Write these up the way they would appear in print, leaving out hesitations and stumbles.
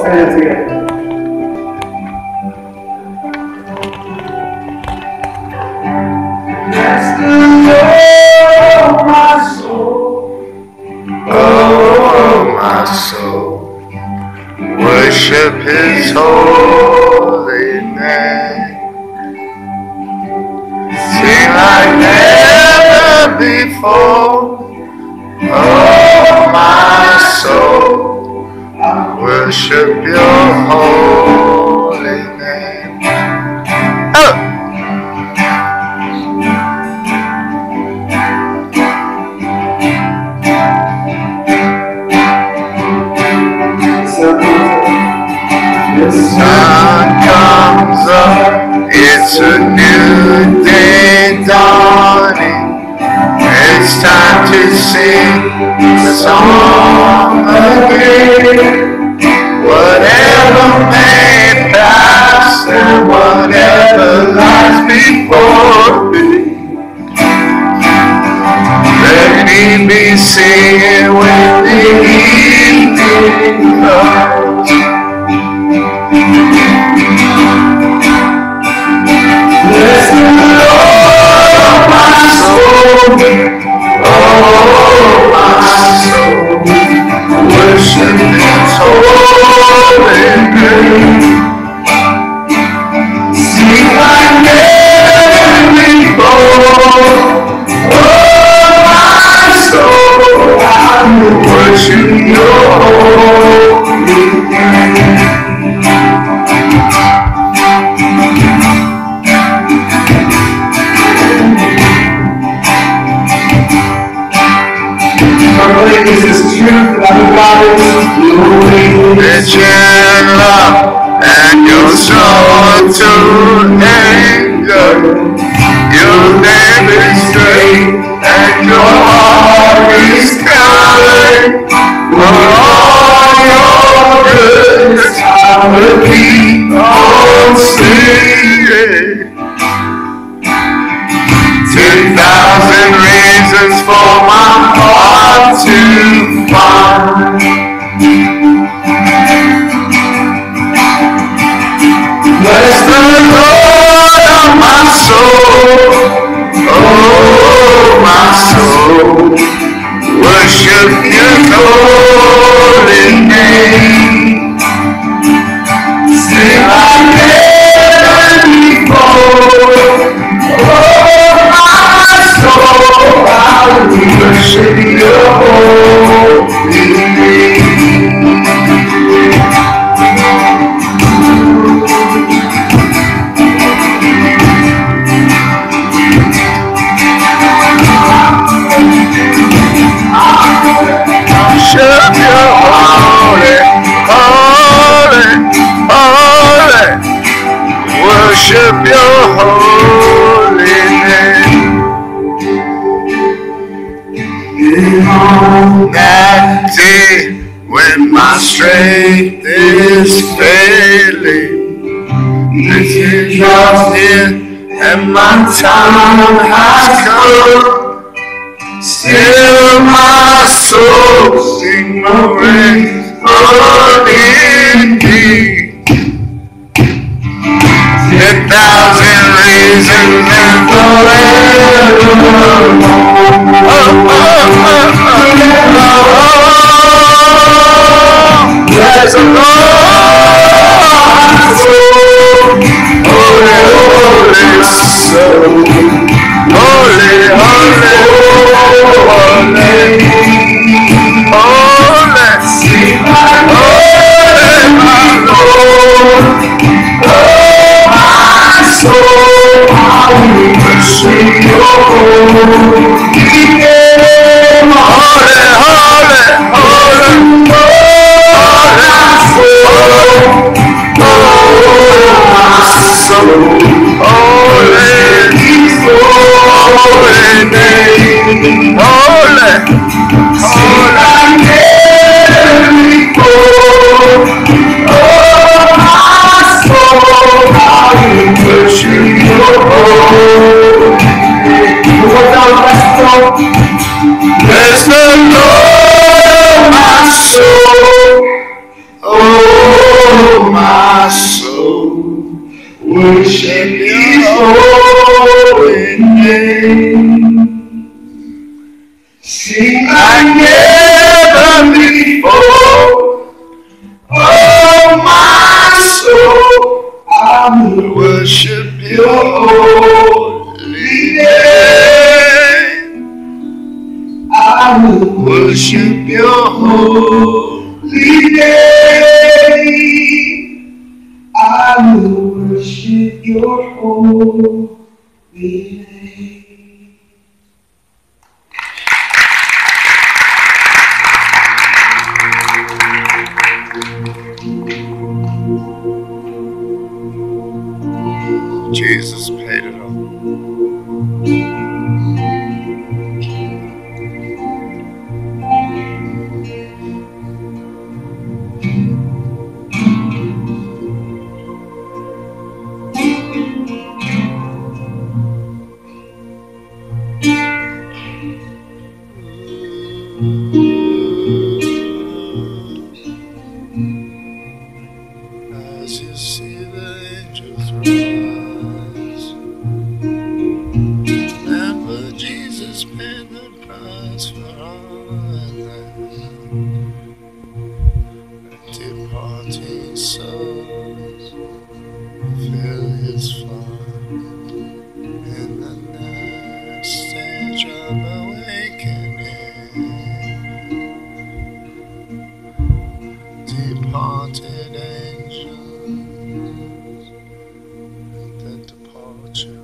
stand together. Bless the Lord, my soul. Oh, my soul. Worship His holy name. Sing like never before. Oh, my soul. Worship Your holy name. Oh! The sun comes up, It's a new day dawning. It's time to sing the song again. Whatever may pass and whatever lies before me, let me be singing when the evening comes. bless the Lord, my soul. Oh, my soul, worship His holy name. Sing like never before. Oh, my soul, I will Worship Your holy name. This is truth, That Your love and Your slow to anger. Your name is great and Your heart is kind. For all Your goodness, I will keep on singing. 10,000 reasons for my heart to find. Bless the Lord, oh my soul. Oh, my soul. Worship His holy name. Sing like never before. Oh, my soul, I will worship Your holy name. Worship Your holy, holy, holy. Worship Your holy name. On that day when my strength is failing, the teardrops near and my time has come, still my soul sing the praise for Thee. 10,000 reasons and forevermore. Oh, oh, oh, oh, oh. Bless the Lord, my soul. Holy, holy soul. Holy, holy, holy. Holy, sing my holy, my Lord. Oh, my soul, I will worship Your holy name. Holy, holy, holy, holy, soul. Oh, my soul, holy, holy name. Holy, sing like never before. Oh, my soul, I will worship Your holy name. Bless the Lord, my soul. Oh, worship His holy name. Sing like never before. Oh, my soul, I will worship Your holy name. I will worship Your holy name. I will worship Your holy name. Jesus paid it all. As you see the angels rise, remember Jesus paid the price for all that. Departing souls fill His flock in the next stage of awakening. Departed angels, the departure.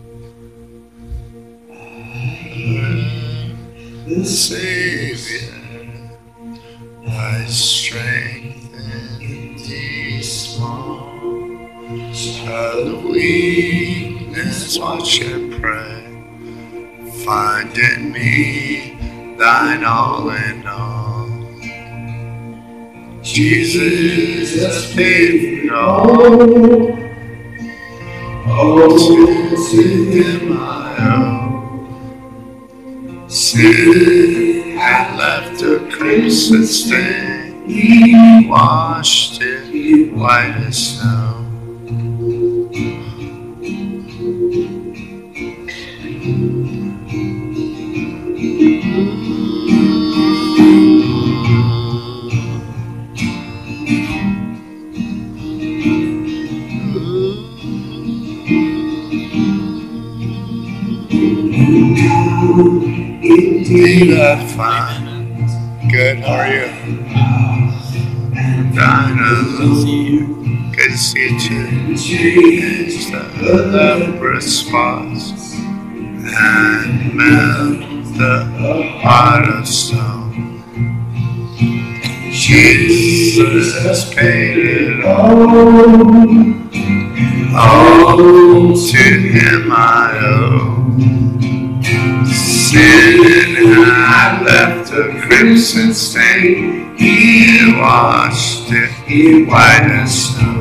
The Savior, thy strength in these small child of weakness, watch and pray. Find in me thine all in all. Jesus has paid it all. All to Him I owe. Sin had left a crimson stain. He washed it white as snow. Indeed I find. Good, how are you? Thine alone. Good to see you too. Change the leprous spots and melt the heart of stone. Jesus has paid it all. All to Him I owe. Sin had left a crimson stain. He washed it white as snow.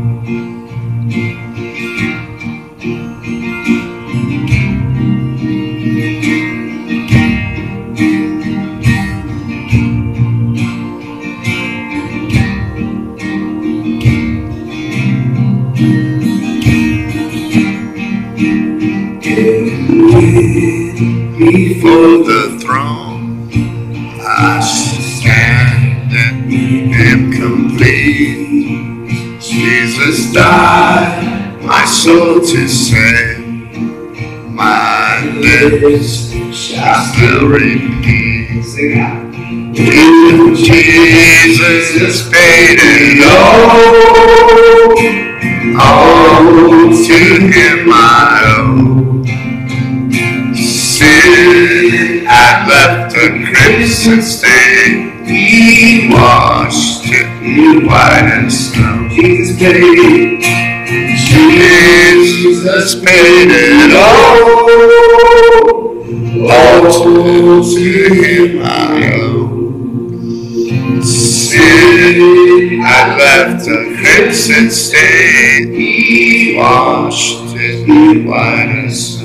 Before the throne I stand and am complete. Jesus died my soul to save. My lips shall still repeat. Jesus has paid it all to Him I owe. Sin had left a crimson stain. He washed it white as snow. Jesus paid. Jesus paid it all to Him I owe. Sin had left a crimson stain. He washed it white as snow.